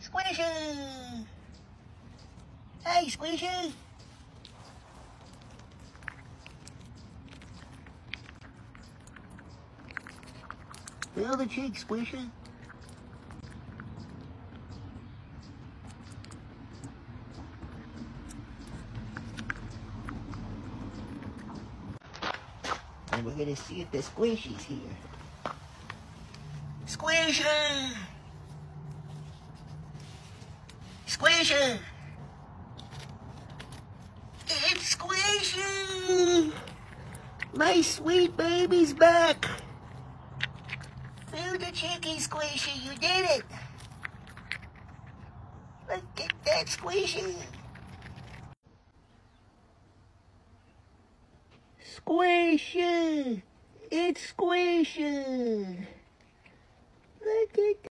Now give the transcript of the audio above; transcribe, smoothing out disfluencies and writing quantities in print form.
Squishyyy! Hey, Squishyyy! Feel the cheek, Squishyyy. And we're gonna see if the Squishyy's here. Squishyyy! Squishyyy! It's Squishyyy! My sweet baby's back! Feel the cheeky, Squishyyy, you did it! Look at that, Squishyyy! Squishyyy! It's Squishyyy! Look at